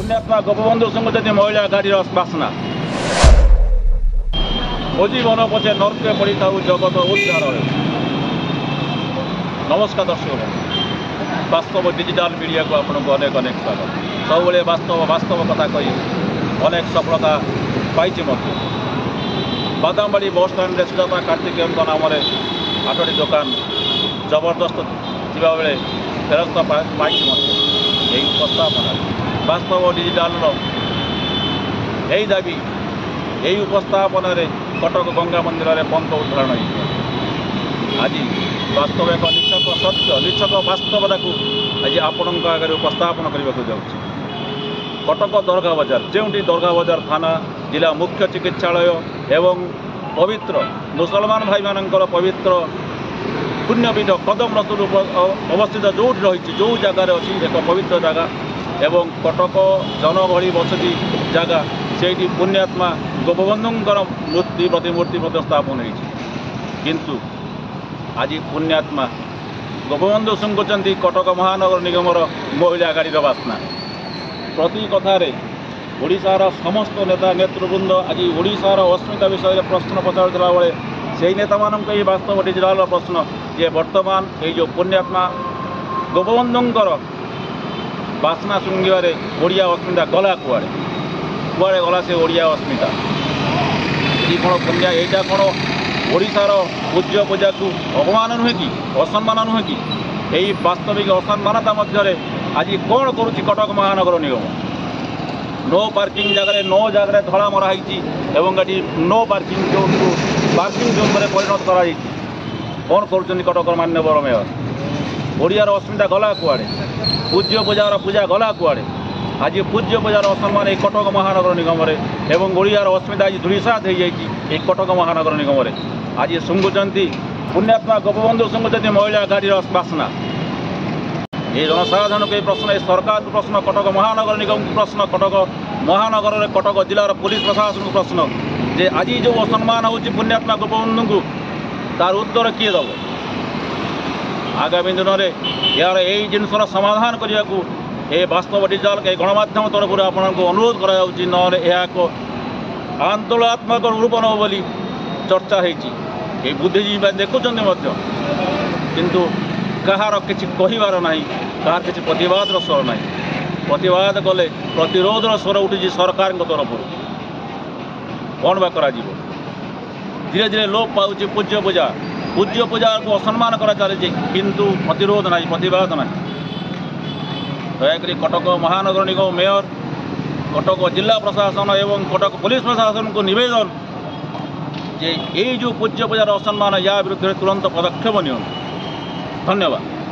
पुण्यात्मा गोपबंधु संगठन महिला गाड़ीर बासना जीवन पचे नर्के पड़ी था जगत उद्धार। नमस्कार दर्शक वास्तव डिजिटल मीडिया को आपको अनेक अनेक स्वागत। सब वास्तव कथा कही अनेक सफलता पाई। बादामबाड़ी बस स्टाण्ड सुजाता कार्तिकेय नाम 8टी दुकान जबरदस्त थी बेले फेरस्त पाई। यही उपस्थापना वास्तव डिजिटल यही दाबी यही उपस्थापन कटक गंगा मंदिर में पंथ उद्धारण आज वास्तव एक निछक सत्य निछक वास्तवता को आज आपण आगे उपस्थापन करने को जाऊँगी। कटक दरगाह बजार जो दरगाह बजार थाना जिला मुख्य चिकित्सालय एवं पवित्र मुसलमान भाई मानकर पवित्र पुण्यपीठ कदम रसूल अवस्थित जो रही जो जगार अच्छी एक पवित्र जगह एवं कटक जनगहली बसती जगह से पुण्यात्मा गोपबंधुंकर मूर्ति प्रतिमूर्ति स्थापन होती। आज पुण्यात्मा गोपबंधु सुंगुचंदी कटक महानगर निगमर महिला गाड़ीर बासना। प्रति कथार ओडिशार समस्त नेता नेतृवृंद आज ओडिशार अस्मिता विषय प्रश्न पचारुला बेले से नेता मानक ये वास्तव डिजिटल प्रश्न जे वर्तमान ये जो पुण्यात्मा गोपबंधुंकर बासना शुंघारे ओडिया अस्मिता गला कुआड़े कुआड़े गला से ओडिया अस्मिता ये कौन पुण्या यहाँ कौन ओडिशार पूज्य पूजा को अपमान नुहे कि असम्मान नुहे कि यही वास्तविक असम्मानता मध्य आज कौन करुच्ची कटक महानगर निगम नो पार्किंग जगह 9 जगह धड़ा मराई एवं ये नो पार्किंग जोन को पार्किंग जोन में परिणत कर कौन कर कटक मान्यवर मेयर ओडियार अस्मिता गला कुआड़े पूज्य पूजार पूजा गला कुआड़े आज पूज्य पूजार असम्मान ये कटक महानगर निगम एवं ओडियार अस्मिता आज धूलिसात हो जाए कटक महानगर निगम आज शुंघुंट पुण्यात्मा गोपबंधु शुंघुंट महिला गाड़ीर बासना। ये जनसाधारण को प्रश्न सरकार को प्रश्न कटक महानगर निगम को प्रश्न कटक महानगर में कटक जिलार पुलिस प्रशासन को प्रश्न जे आज जो असम्मान हो पुण्यात्मा गोपबंधु को तार उत्तर किए दब। आगामी दिन में यार यही जिनसर समाधान करने को ये वास्तव डिजिटल के गणमाध्यम तरफ आपको अनुरोध कर आंदोलनात्मक रूप न बोली चर्चा होती बुद्धिजीवी देखुं किंतु कहार किसी कहबार ना कहार किसी प्रतिवाद स्वर ना प्रतिवाद कले प्रतिरोध स्वर उठी सरकार तरफ कौन बा कर धीरे धीरे लोप पाँच पूज्य पूजा को असम्मान करा चली किंतु प्रतिरोध ना प्रतिवाद ना। दयाकोरी कटक महानगर निगम मेयर कटक जिला प्रशासन एवं कटक पुलिस प्रशासन को निवेदन जे ये जो पूज्य पूजार असम्मान या विरुद्ध तुरंत पदक्षेप नि। धन्यवाद।